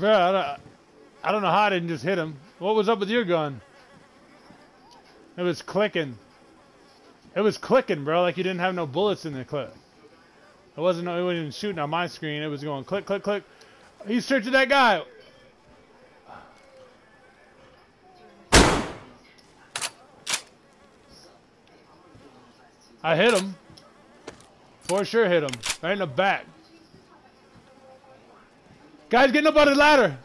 Bro, I don't know how I didn't just hit him. What was up with your gun? It was clicking. It was clicking, bro, like you didn't have no bullets in the clip. It wasn't even shooting on my screen. It was going click, click, click. He's searching that guy. I hit him. For sure hit him. Right in the back. Guy's getting up on the ladder.